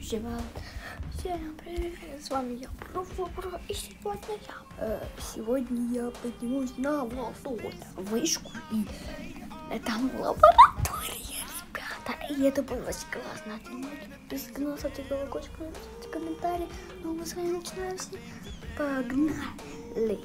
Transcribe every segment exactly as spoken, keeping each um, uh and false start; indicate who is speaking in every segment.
Speaker 1: Всем привет, с вами я, Про, Про, и сегодня я, э, сегодня я поднимусь на высоту, вышку, и э, там лаборатория, ребята, и это было очень классно. Подписывайтесь на нас, ставьте колокольчик, пишите комментарии, ну мы с вами начинаем с ним. Погнали!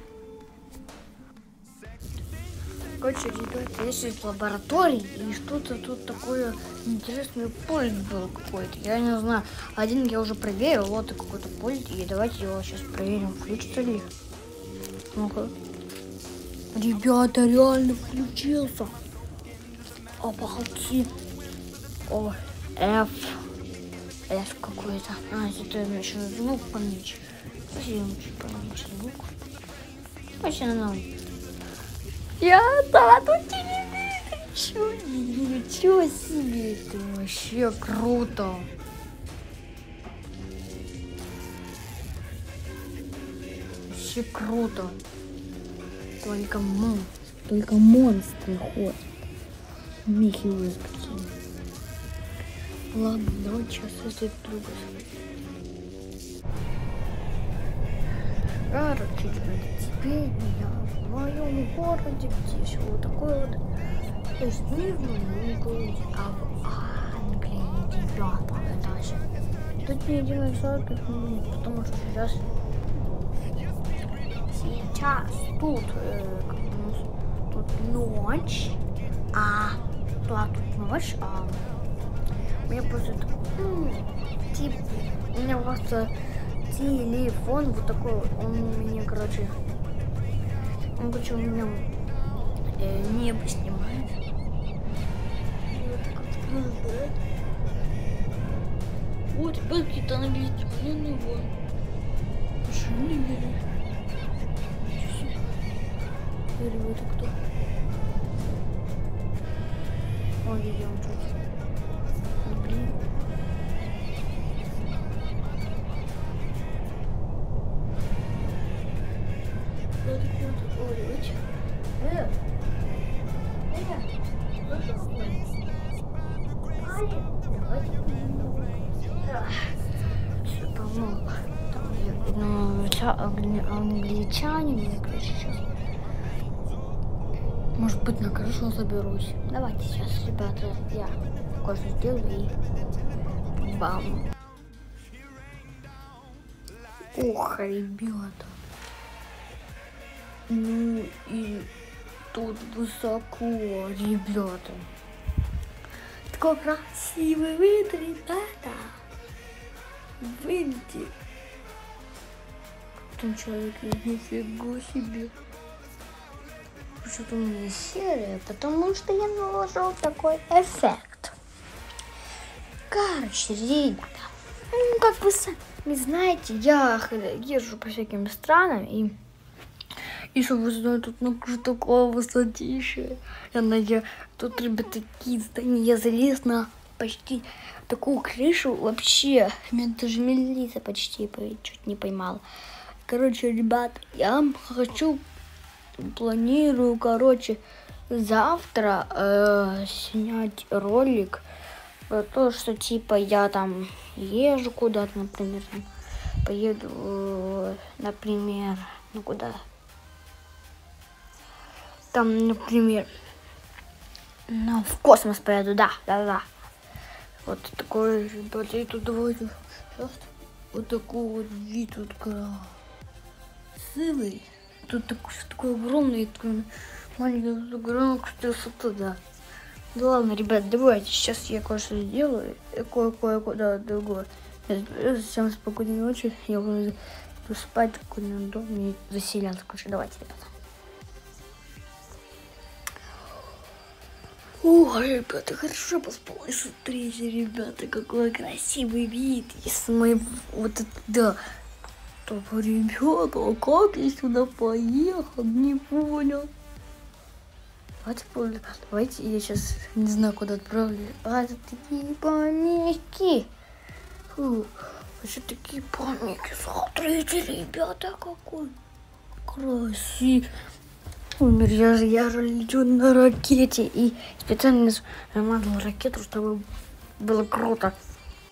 Speaker 1: Короче, ребята, я здесь в лаборатории, и что-то тут такое интересное пульт был какой-то. Я не знаю. Один я уже проверил, вот какой-то пульт, и давайте его сейчас проверим, включится ли. Ну-ка. Ребята, реально включился. Обалдеть. О, F. F какой-то. А, это еще звук поменьше. Спасибо, чуть поменьше звук. Вообще на Я на тут телевизор. Ничего себе, это вообще круто. Вообще круто. Только монстры, только монстры ходят. Михи выскочили. Ладно, давай сейчас это другое. Короче, ребята, теперь я в моем городе, где все вот такое вот. То есть не в моем городе, а в Англии, ребята, это вообще. Тут не делают сорок минут, потому что сейчас сейчас тут, э, как у нас, тут ночь, а да, тут ночь, а у меня просто ну, типа, у меня просто телефон вот такой, он у меня, короче, он, короче, у меня э, небо снимает. Вот, ребят, какие-то англичане, вон. Жили. Говорю, это кто? Ой, я он чуть. Блин. Э, все, по-моему, там англичане, мне, короче, сейчас. Может быть, на крышу заберусь. Давайте сейчас, ребята, я кое-что сделаю и бам. Ох, ребята. Ну и тут высоко, ребята. Такой красивый вид, ребята. Видите? Там человек есть, нифига себе. Что-то у меня серое, потому что я наложил такой эффект. Короче, ребята, ну как вы сами знаете, я езжу по всяким странам и И чтобы вы знали, тут ну уже такое высотище. Я надеюсь, тут, ребята, такие здания. Я залез на почти такую крышу. Вообще, меня даже милиция почти чуть не поймала. Короче, ребят, я хочу, планирую, короче, завтра э, снять ролик про то, что типа я там езжу куда-то, например, там, поеду, э, например, ну куда? Там, например, ну, в космос поеду, да, да, да. Вот такой, ребята, и тут давайте сейчас вот такой вот вид тут красивый. Тут такой, такой огромный, такой маленький, огромный, туда. Да ладно, ребят, давайте, сейчас я кое-что сделаю, кое-кое-куда другое. Всем спокойной ночи, я буду спать в каком-нибудь доме и заселяться. Короче, давайте, ребята. О, ребята, хорошо поспала. Смотрите, ребята, какой красивый вид из моего вот это, да. Так, ребята, а как я сюда поехал? Не понял. Давайте, давайте я сейчас не знаю, куда отправлю. А, это такие помехи. Фу, вообще такие помехи. Смотрите, ребята, какой красивый. Я же, я же лечу на ракете и специально нажимал ракету, чтобы было круто.